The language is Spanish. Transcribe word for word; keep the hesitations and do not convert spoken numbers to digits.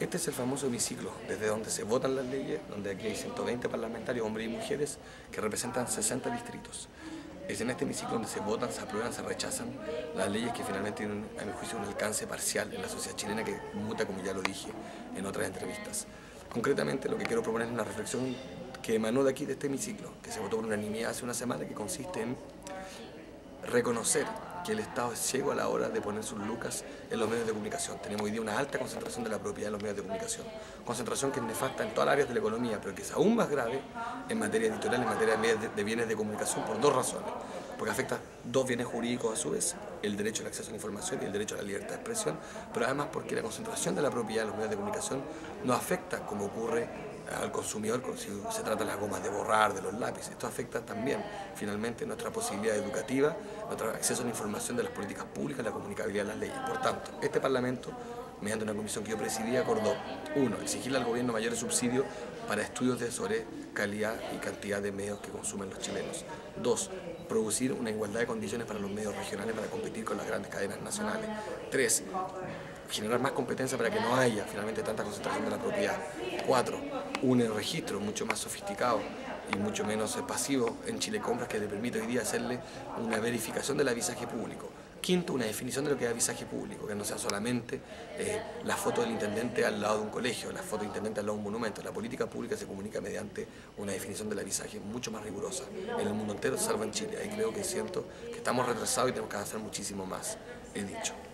Este es el famoso hemiciclo, desde donde se votan las leyes, donde aquí hay ciento veinte parlamentarios, hombres y mujeres, que representan sesenta distritos. Es en este hemiciclo donde se votan, se aprueban, se rechazan las leyes que finalmente tienen, a mi juicio, un alcance parcial en la sociedad chilena que muta, como ya lo dije en otras entrevistas. Concretamente, lo que quiero proponer es una reflexión que emanó de aquí, de este hemiciclo, que se votó por unanimidad hace una semana, que consiste en reconocer que el Estado es ciego a la hora de poner sus lucas en los medios de comunicación. Tenemos hoy día una alta concentración de la propiedad en los medios de comunicación. Concentración que es nefasta en todas las áreas de la economía, pero que es aún más grave en materia editorial, en materia de bienes de comunicación, por dos razones. Porque afecta dos bienes jurídicos a su vez, el derecho al acceso a la información y el derecho a la libertad de expresión, pero además porque la concentración de la propiedad en los medios de comunicación no afecta como ocurre al consumidor si se trata de las gomas de borrar, de los lápices. Esto afecta también finalmente nuestra posibilidad educativa, nuestro acceso a la información de las políticas públicas, la comunicabilidad de las leyes. Por tanto, este Parlamento, mediante una comisión que yo presidí, acordó, uno, exigirle al gobierno mayores subsidios para estudios de sobre calidad y cantidad de medios que consumen los chilenos. Dos, producir una igualdad de condiciones para los medios regionales para competir con las grandes cadenas nacionales. Tres, generar más competencia para que no haya finalmente tanta concentración de la propiedad. Cuatro, un registro mucho más sofisticado y mucho menos pasivo en Chile Compras que le permite hoy día hacerle una verificación del avisaje público. Quinto, una definición de lo que es avisaje público, que no sea solamente eh, la foto del intendente al lado de un colegio, la foto del intendente al lado de un monumento. La política pública se comunica mediante una definición del avisaje mucho más rigurosa en el mundo entero, salvo en Chile. Ahí creo que siento que estamos retrasados y tenemos que avanzar muchísimo más, he dicho.